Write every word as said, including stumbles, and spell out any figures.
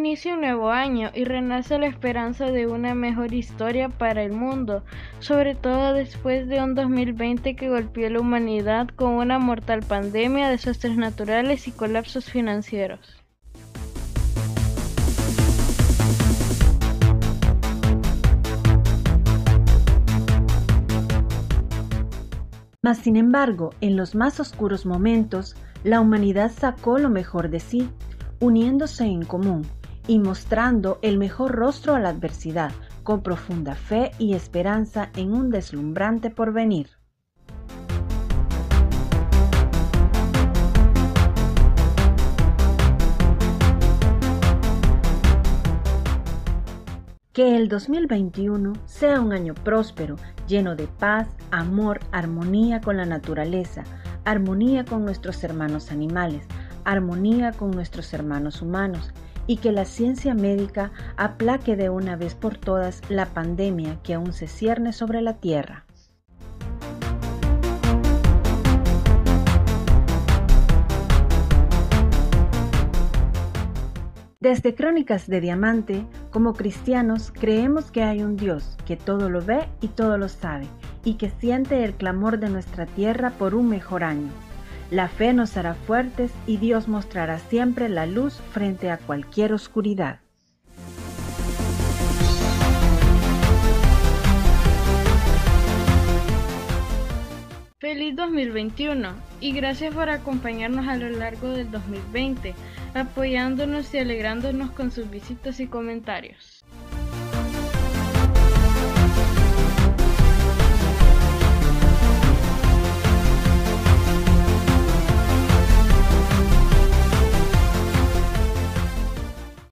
inicia un nuevo año y renace la esperanza de una mejor historia para el mundo, sobre todo después de un dos mil veinte que golpeó a la humanidad con una mortal pandemia, desastres naturales y colapsos financieros. Mas sin embargo, en los más oscuros momentos, la humanidad sacó lo mejor de sí, uniéndose en común y mostrando el mejor rostro a la adversidad, con profunda fe y esperanza en un deslumbrante porvenir. Que el dos mil veintiuno sea un año próspero, lleno de paz, amor, armonía con la naturaleza, armonía con nuestros hermanos animales, armonía con nuestros hermanos humanos, y que la ciencia médica aplaque de una vez por todas la pandemia que aún se cierne sobre la Tierra. Desde Crónicas de Diamante, como cristianos, creemos que hay un Dios que todo lo ve y todo lo sabe, y que siente el clamor de nuestra tierra por un mejor año. La fe nos hará fuertes y Dios mostrará siempre la luz frente a cualquier oscuridad. Feliz dos mil veintiuno y gracias por acompañarnos a lo largo del dos mil veinte, apoyándonos y alegrándonos con sus visitas y comentarios.